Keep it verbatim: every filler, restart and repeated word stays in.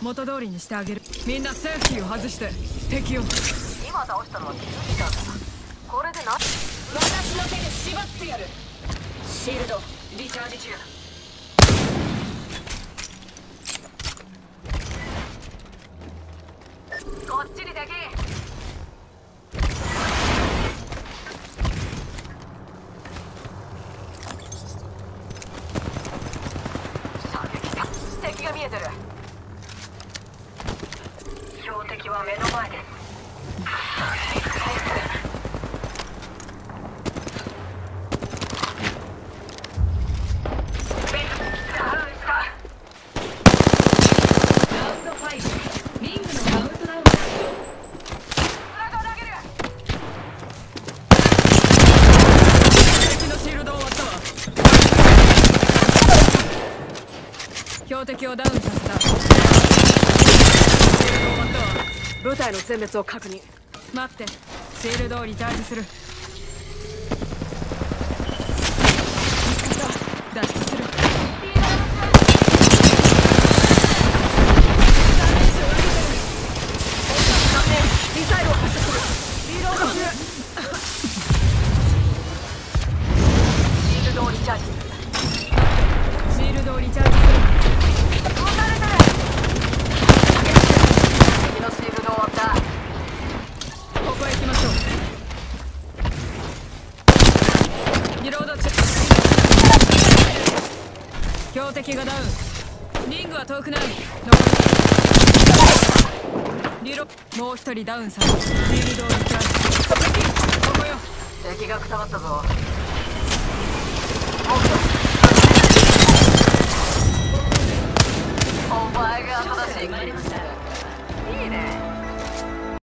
元通りにしてあげる。みんなセーフティーを外して敵を。 今倒したのは気づいたんだ。これでな。 私の手で縛ってやる。シールドリチャージ中。 こっちに敵。射撃だ。敵が見えてる。標的は目の前です。 標的をダウンさせた。 部隊の全滅を確認。 待って、シールドをリチャージする。脱出する。 ミサイルを発射する。リロード中。シールドをリチャージする。 シールドをリチャージする。標的がダウン。リングは遠くない。リロ。もう一人ダウンされる。シールドをリチャージ。敵ここよ。 敵がくたばったぞ。もう一つ